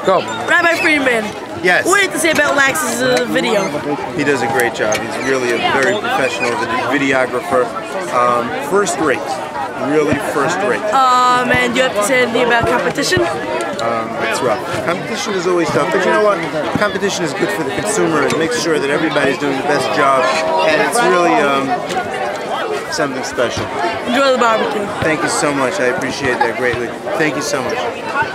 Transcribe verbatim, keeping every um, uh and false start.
Go. Rabbi Friedman. Yes. What do you have to say about Lax's uh, video? He does a great job. He's really a very professional videographer. Um, first rate. Really first rate. Um, and do you have to say anything about competition? Um, it's rough. Competition is always tough, but you know what? Competition is good for the consumer. It makes sure that everybody's doing the best job, and it's really um, something special. Enjoy the barbecue. Thank you so much. I appreciate that greatly. Thank you so much.